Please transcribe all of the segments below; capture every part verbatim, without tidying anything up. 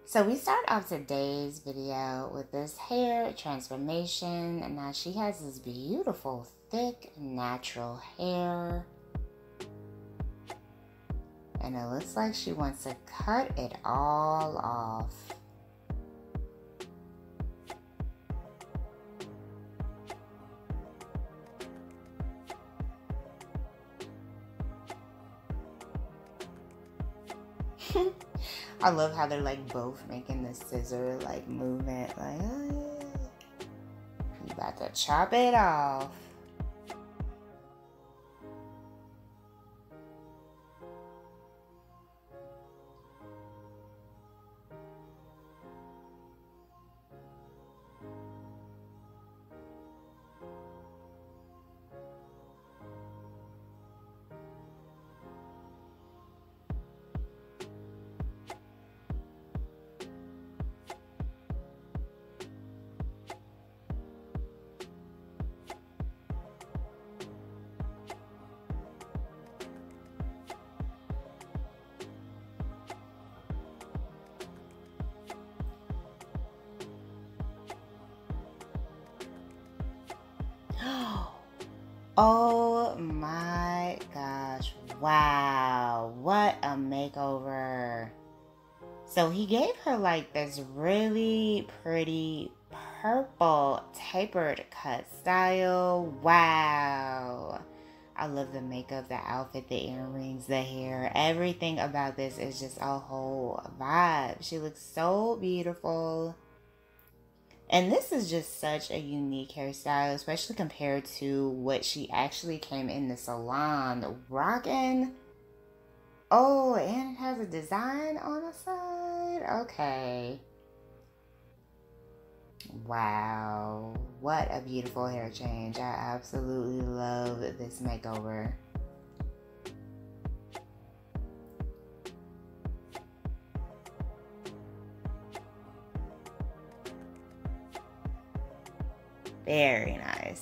So we start off today's video with this hair transformation, and now she has this beautiful, thick, natural hair. And it looks like she wants to cut it all off. I love how they're like both making the scissor like movement, like, oh yeah, you about to chop it off. Oh my gosh, wow, what a makeover. So he gave her like this really pretty purple tapered cut style. Wow. I love the makeup, the outfit, the earrings, the hair. Everything about this is just a whole vibe. She looks so beautiful. And this is just such a unique hairstyle, especially compared to what she actually came in the salon rocking. Oh, and it has a design on the side. Okay. Wow. What a beautiful hair change. I absolutely love this makeover. Very nice.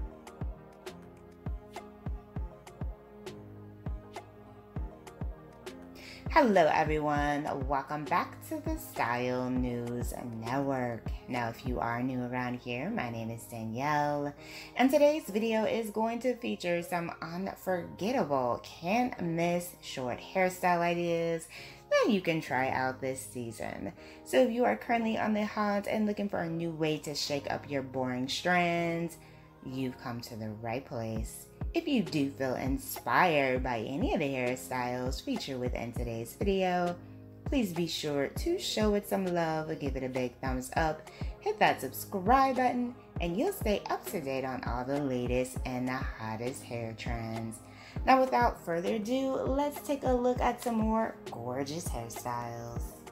Hello everyone, welcome back to the Style News Network. Now if you are new around here, my name is Danielle, and today's video is going to feature some unforgettable, can't miss short hairstyle ideas that you can try out this season. So if you are currently on the hunt and looking for a new way to shake up your boring strands, you've come to the right place. If you do feel inspired by any of the hairstyles featured within today's video, please be sure to show it some love, give it a big thumbs up, hit that subscribe button, and you'll stay up to date on all the latest and the hottest hair trends. Now without further ado, let's take a look at some more gorgeous hairstyles.